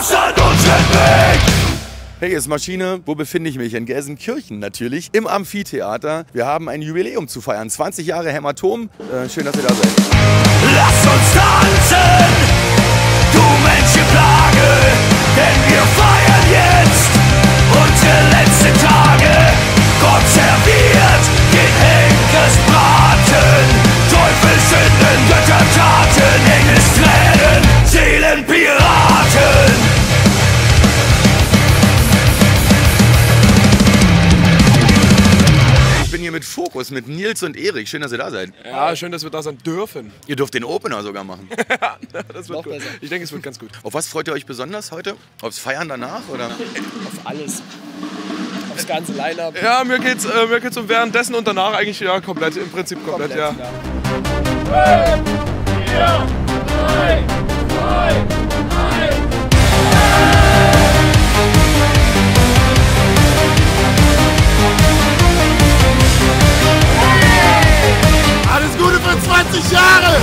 pflastern unseren Weg. Hey, hier ist Maschine. Wo befinde ich mich? In Gelsenkirchen natürlich, im Amphitheater. Wir haben ein Jubiläum zu feiern. 20 Jahre Hämatom. Schön, dass ihr da seid. Lass uns tanzen, du Menschenplage, denn wir feiern jetzt unsere letzten Tage. Gott serviert den Henkersbraten, Teufelsünden, Göttertaten, Engelstränen, Seelenpiraten. Ich bin hier mit Fokus, mit Nils und Erik. Schön, dass ihr da seid. Ja, schön, dass wir da sein dürfen. Ihr dürft den Opener sogar machen. Das wird gut. Ich denke, es wird ganz gut. Auf was freut ihr euch besonders heute? Aufs Feiern danach? Oder? Auf alles. Aufs ganze Line-Up. Ja, mir geht's um währenddessen und danach eigentlich ja komplett, im Prinzip komplett, ja. 5, 4, 3, 2, 1. Alles Gute für 20 Jahre!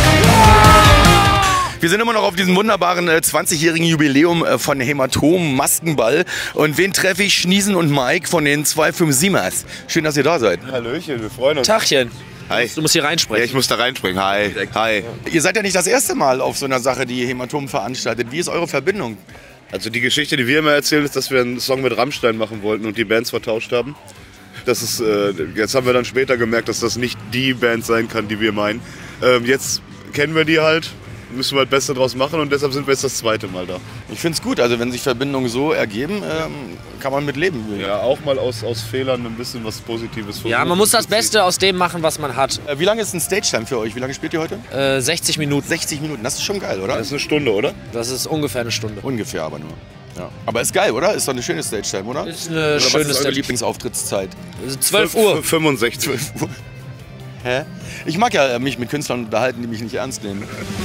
Wir sind immer noch auf diesem wunderbaren 20-jährigen Jubiläum von Hämatom Maskenball. Und wen treffe ich? Schniesen und Mike von den 257ers. Schön, dass ihr da seid. Hallöchen, wir freuen uns. Tachchen. Hi. Du musst hier reinsprechen. Ja, ich muss da reinspringen. Hi. Hi. Ihr seid ja nicht das erste Mal auf so einer Sache, die Hämatom veranstaltet. Wie ist eure Verbindung? Also die Geschichte, die wir immer erzählen, ist, dass wir einen Song mit Rammstein machen wollten und die Bands vertauscht haben. Das ist, jetzt haben wir dann später gemerkt, dass das nicht die Band sein kann, die wir meinen. Jetzt kennen wir die halt, müssen wir halt Beste draus machen und deshalb sind wir jetzt das zweite Mal da. Ich finde es gut, also wenn sich Verbindungen so ergeben, kann man mit leben. Ja, auch mal aus Fehlern ein bisschen was Positives versuchen. Ja, man muss das Beste aus dem machen, was man hat. Wie lange ist ein Stage-Time für euch? Wie lange spielt ihr heute? 60 Minuten. 60 Minuten, das ist schon geil, oder? Das ist eine Stunde, oder? Das ist ungefähr eine Stunde. Ungefähr aber nur. Ja. Aber ist geil, oder? Ist doch eine schöne Stage-Time, oder? Ist eine oder schöne was ist eure Stage. Lieblingsauftrittszeit? 12 Uhr. 65. 12 Uhr. Hä? Ich mag ja mich mit Künstlern unterhalten, die mich nicht ernst nehmen.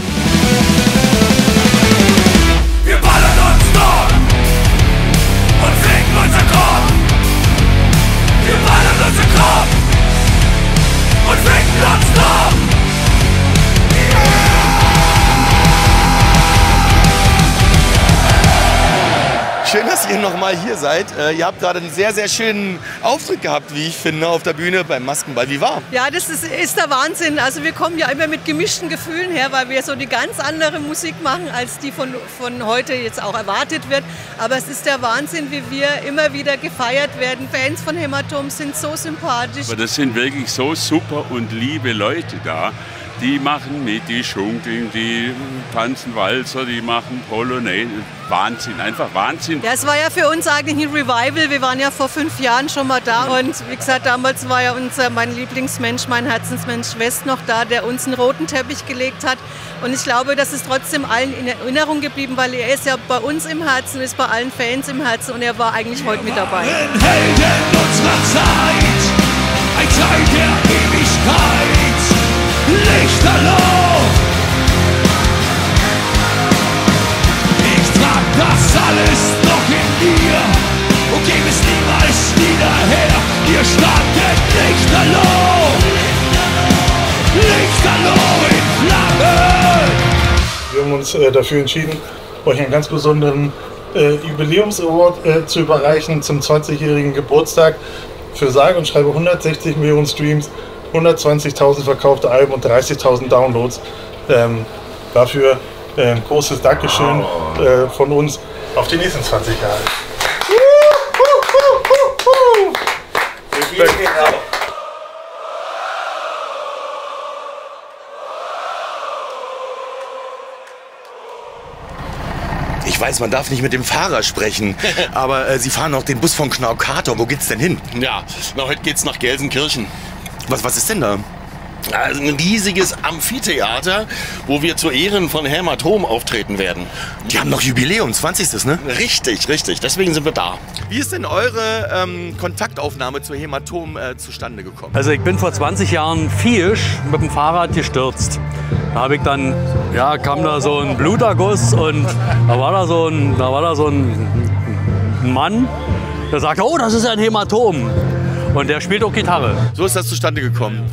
Wir ballern uns dort und ficken unser Korb. Wir ballern unser Korb und ficken uns dort. Schön, dass ihr nochmal hier seid. Ihr habt gerade einen sehr, sehr schönen Auftritt gehabt, wie ich finde, auf der Bühne beim Maskenball. Wie war? Ja, das ist der Wahnsinn. Also wir kommen ja immer mit gemischten Gefühlen her, weil wir so eine ganz andere Musik machen, als die von heute jetzt auch erwartet wird. Aber es ist der Wahnsinn, wie wir immer wieder gefeiert werden. Fans von Hämatom sind so sympathisch. Aber das sind wirklich so super und liebe Leute da. Die machen mit, die schunkeln, die tanzen Walzer, die machen Polonaise. Wahnsinn, einfach Wahnsinn. Ja, es war ja für uns eigentlich ein Revival. Wir waren ja vor 5 Jahren schon mal da. Und wie gesagt, damals war ja mein Lieblingsmensch, mein Herzensmensch West noch da, der uns einen roten Teppich gelegt hat. Und ich glaube, das ist trotzdem allen in Erinnerung geblieben, weil er ist ja bei uns im Herzen, ist bei allen Fans im Herzen und er war eigentlich heute mit dabei. Helden unserer Zeit, ein Teil der Ewigkeit, Lichterloh. Ich trag das alles noch in mir und gebe es niemals wieder her. Ihr startet Lichterloh, Lichterloh in Flammen. Wir haben uns dafür entschieden, euch einen ganz besonderen Jubiläums-Award zu überreichen zum 20-jährigen Geburtstag für sage und schreibe 160 Millionen Streams, 120.000 verkaufte Alben und 30.000 Downloads. Dafür ein großes Dankeschön von uns auf die nächsten 20 Jahre. Ich weiß, man darf nicht mit dem Fahrer sprechen, aber Sie fahren noch den Bus von Knaukkator. Wo geht's denn hin? Ja, heute geht's nach Gelsenkirchen. Was ist denn da? Also ein riesiges Amphitheater, wo wir zu Ehren von Hämatom auftreten werden. Die haben noch Jubiläum, 20. ne? Richtig, richtig. Deswegen sind wir da. Wie ist denn eure Kontaktaufnahme zu Hämatom zustande gekommen? Also ich bin vor 20 Jahren Viesch mit dem Fahrrad gestürzt. Da habe ich dann, ja, kam da so ein Bluterguss und da war da so ein Mann, der sagte, oh, das ist ein Hämatom. Und der spielt auch Gitarre. So ist das zustande gekommen.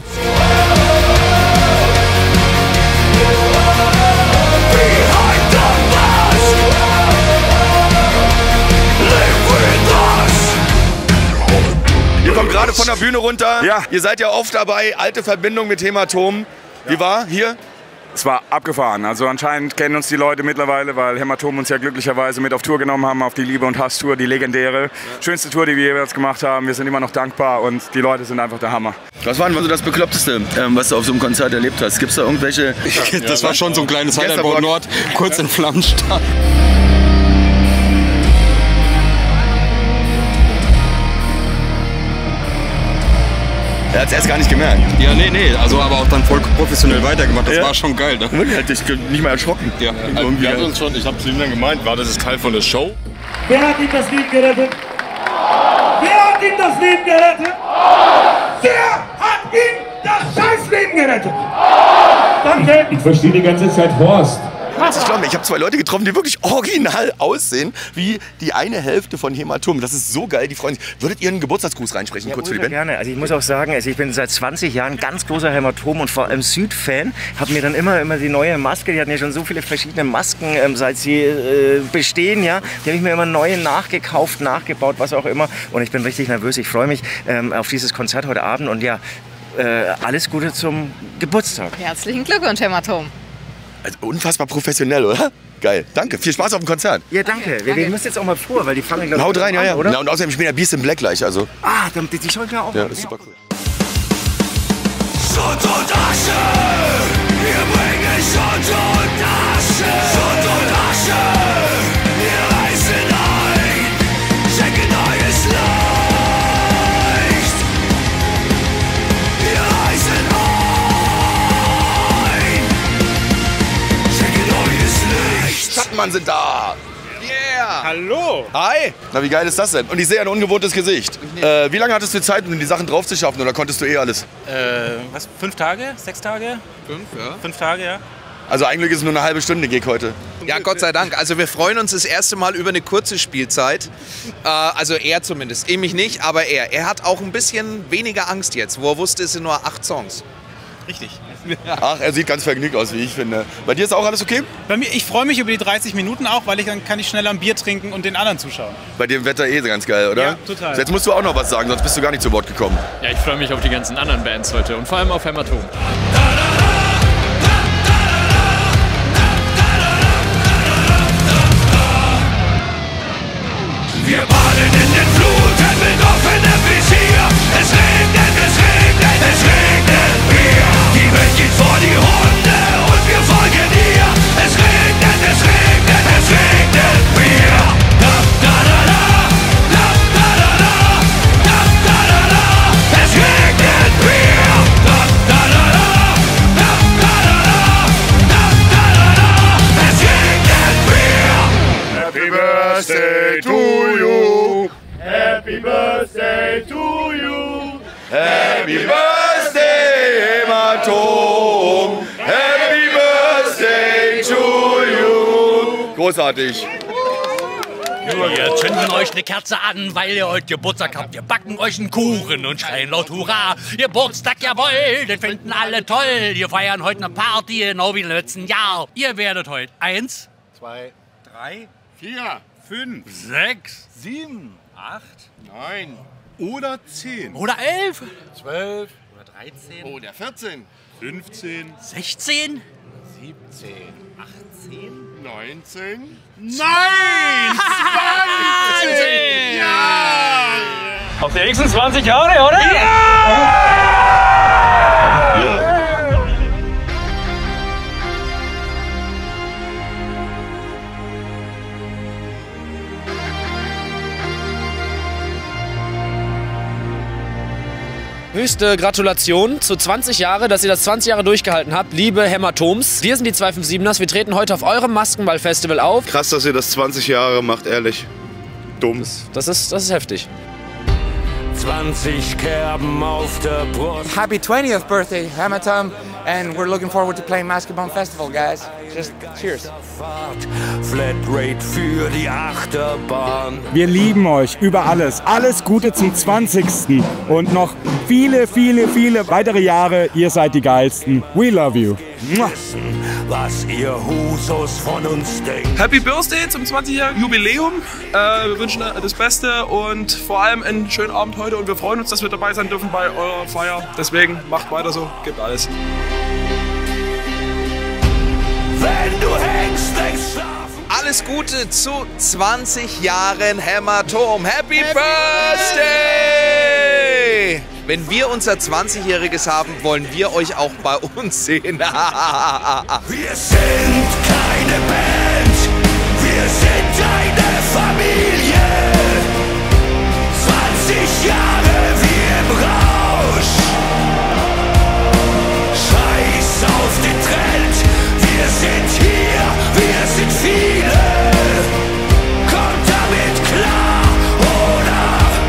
von der Bühne runter. Ja. Ihr seid ja oft dabei, alte Verbindung mit Hämatom. Wie war hier? Es war abgefahren. Also anscheinend kennen uns die Leute mittlerweile, weil Hämatom uns ja glücklicherweise mit auf Tour genommen haben, auf die Liebe- und Hass-Tour, die legendäre. Schönste Tour, die wir jeweils gemacht haben. Wir sind immer noch dankbar und die Leute sind einfach der Hammer. Was war denn so das Bekloppteste, was du auf so einem Konzert erlebt hast? Gibt es da irgendwelche... Das war schon so ein kleines Highlight, wo Nord kurz in Flammen stand. Er hat es erst gar nicht gemerkt. Ja, nee, also aber auch dann voll professionell weitergemacht. Das war schon geil, ne? Wirklich, hat dich nicht mal erschrocken. Ja, wir hatten uns schon, ich hab's ihm dann gemeint, war das Teil von der Show? Wer hat ihm das Leben gerettet? Wer hat ihm das Leben gerettet? Wer hat ihm das Scheißleben gerettet? Danke. Ich verstehe die ganze Zeit Horst. Ich glaube, ich habe 2 Leute getroffen, die wirklich original aussehen wie die eine Hälfte von Hämatom. Das ist so geil, die freuen sich. Würdet ihr einen Geburtstagsgruß reinsprechen, Ja, kurz für die Band? gerne. Also ich muss auch sagen, ich bin seit 20 Jahren ganz großer Hämatom und vor allem Süd-Fan. Habe mir dann immer die neue Maske, die hatten ja schon so viele verschiedene Masken, seit sie bestehen, ja. Die habe ich mir immer neue nachgekauft, nachgebaut, was auch immer. Und ich bin richtig nervös. Ich freue mich auf dieses Konzert heute Abend und ja, alles Gute zum Geburtstag. Herzlichen Glückwunsch, Hämatom. Also unfassbar professionell, oder? Geil. Danke. Viel Spaß auf dem Konzert. Ja, danke. Wir müssen jetzt auch mal vor, weil die fangen gleich Haut rein, ja. oder? Na, und außerdem spielen ja Beast in Black gleich, also. Ah, die schauen ja auch. Ja, das ist super cool. Schutt und Asche, wir bringen Schutt und Asche. Schutt und Asche, wir reißen ein, schenken neues Licht. Wir reißen ein, schenken neues Licht. Stadtmann sind da. Yeah. Hallo. Hi. Na, wie geil ist das denn? Und ich sehe ein ungewohntes Gesicht. Wie lange hattest du Zeit, um die Sachen drauf zu schaffen, oder konntest du alles? 5 Tage? 6 Tage? 5, ja. 5 Tage, ja. Also eigentlich ist es nur eine halbe Stunde Gig heute. Ja, Gott sei Dank. Also wir freuen uns das erste Mal über eine kurze Spielzeit. Also er zumindest. Ich mich nicht, aber er. Er hat auch ein bisschen weniger Angst jetzt, wo er wusste, es sind nur 8 Songs. Richtig. Ach, er sieht ganz vergnügt aus, wie ich finde. Bei dir ist auch alles okay? Bei mir, ich freue mich über die 30 Minuten auch, weil dann kann ich schneller ein Bier trinken und den anderen zuschauen. Bei dem Wetter ganz geil, oder? Ja, total. Jetzt musst du auch noch was sagen, sonst bist du gar nicht zu Wort gekommen. Ja, ich freue mich auf die ganzen anderen Bands heute und vor allem auf Hämatom. Wir baden in den Fluten mit offenem Visier. Es regnet, es regnet, es regnet Bier. Die Welt geht vor die Hunde und wir folgen ihr. Es regnet, es regnet, es regnet Bier. Da da da da, da da da da, da da da da. Es regnet Bier. Da da da da, da da da da, da da da da. Es regnet Bier. Happy birthday to you. Happy birthday to you. Happy Birthday, Hämatom. Happy Birthday to you. Großartig. Wir zünden euch eine Kerze an, weil ihr heute Geburtstag habt. Wir backen euch einen Kuchen und schreien laut Hurra. Geburtstag, jawohl, den finden alle toll. Wir feiern heute eine Party, genau wie im letzten Jahr. Ihr werdet heute 1, 2, 3, 4, 5, 6, 7, 8, 9 oder 10 oder 11, 12 oder 13 oder 14, 15, 16, 17, 18, 19, Nein! 20! Ja! Auf die nächsten 20 Jahre, oder? Höchste Gratulation zu 20 Jahre, dass ihr das 20 Jahre durchgehalten habt, liebe Hämatoms. Wir sind die 257ers, wir treten heute auf eurem Maskenball-Festival auf. Krass, dass ihr das 20 Jahre macht, ehrlich. Dumm. Das ist heftig. 20 Kerben auf der Brust. Happy 20th birthday, Hämatom, and we're looking forward to playing Masked Bone Festival, guys. Just cheers. Flatrate für die Achterbahn. Wir lieben euch über alles. Alles Gute zum 20. Und noch viele, viele, viele weitere Jahre. Ihr seid die Geilsten. We love you. Was ihr Husos von uns denkt. Happy Birthday zum 20-jährigen Jubiläum. Wir wünschen das Beste und vor allem einen schönen Abend heute. Und wir freuen uns, dass wir dabei sein dürfen bei eurer Feier. Deswegen macht weiter so, gebt alles. Wenn du hängst, denkst schlafen. Alles Gute zu 20 Jahren Hämatom. Happy Birthday! Wenn wir unser 20-jähriges haben, wollen wir euch auch bei uns sehen. Wir sind keine Band, wir sind eine Familie. 20 Jahre wie im Rausch. Scheiß auf den Trend, wir sind hier, wir sind viele. Kommt damit klar, oder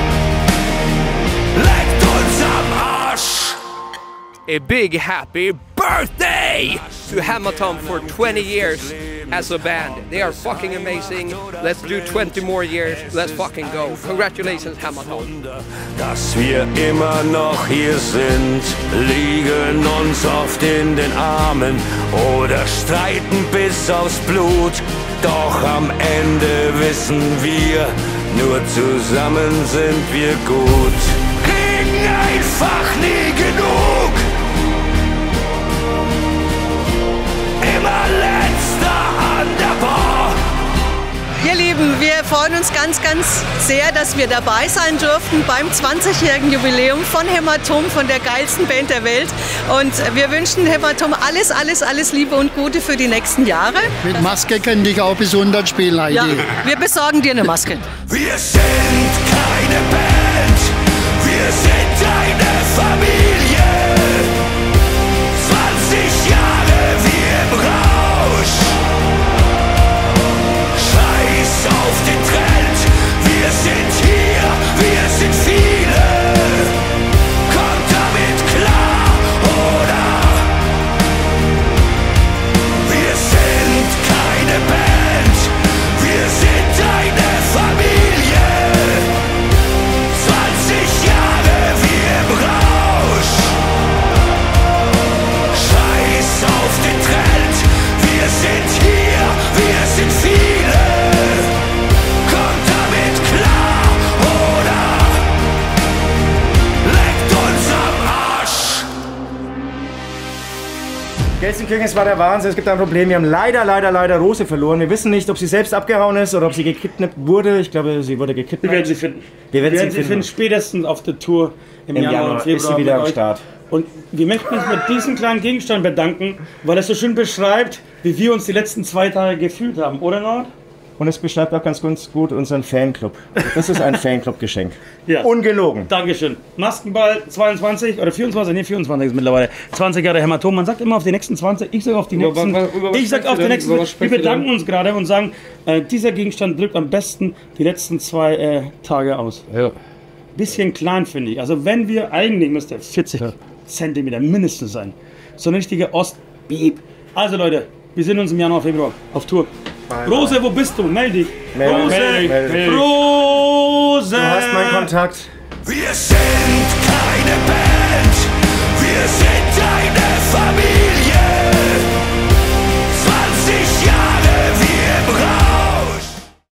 leckt uns am Arsch. A big happy birthday to Hämatom for 20 years as a band. They are fucking amazing. Let's do 20 more years. Let's fucking go. Congratulations, Hämatom. Dass wir immer noch hier sind, liegen uns oft in den Armen oder streiten bis aufs Blut. Doch am Ende wissen wir, nur zusammen sind wir gut. Kriegen einfach nie genug. Immer letzter an der Bar. Ihr Lieben, wir freuen uns ganz, ganz sehr, dass wir dabei sein durften beim 20-jährigen Jubiläum von Hämatom, von der geilsten Band der Welt. Und wir wünschen Hämatom alles, alles, alles Liebe und Gute für die nächsten Jahre. Mit Maske könnte ich auch bis 100 spielen, Heidi. Ja, wir besorgen dir eine Maske. Wir sind keine Band, wir sind eine Familie. 20 Jahre wie im Rausch. Scheiß auf den Trend, wir sind hier, wir sind viele. Kommt damit klar, oder? Wir sind keine Band, wir sind eine Familie. 20 Jahre wie im Rausch. Scheiß auf den Trend, wir sind hier, wir sind viele. Kommt damit klar, oder? Leckt uns am Arsch. Gelsenkirchen, es war der Wahnsinn, es gibt ein Problem. Wir haben leider Rose verloren. Wir wissen nicht, ob sie selbst abgehauen ist oder ob sie gekidnappt wurde. Ich glaube, sie wurde gekidnappt. Wir werden sie finden. Wir werden sie finden. Spätestens auf der Tour im Januar, Februar ist sie wieder am Start. Und wir möchten uns mit diesem kleinen Gegenstand bedanken, weil es so schön beschreibt, wie wir uns die letzten 2 Tage gefühlt haben, oder Nord? Und es beschreibt auch ganz gut unseren Fanclub. Das ist ein Fanclub-Geschenk. Ja. Ungelogen. Dankeschön. Maskenball 22 oder 24, nee 24 ist mittlerweile. 20 Jahre Hämatom. Man sagt immer auf die nächsten 20, ich sage auf die nächsten. Ich sage auf die nächsten. Wir bedanken uns gerade und sagen, dieser Gegenstand drückt am besten die letzten 2 Tage aus. Ja. Bisschen klein finde ich. Also wenn wir eigentlich müsste 40 Zentimeter mindestens sein. So eine richtige Ostbieb. Also Leute, wir sehen uns im Januar, Februar auf Tour. Rose, wo bist du? Meld dich. Rose! Rose! Du hast meinen Kontakt. Wir sind keine Band, wir sind eine Familie.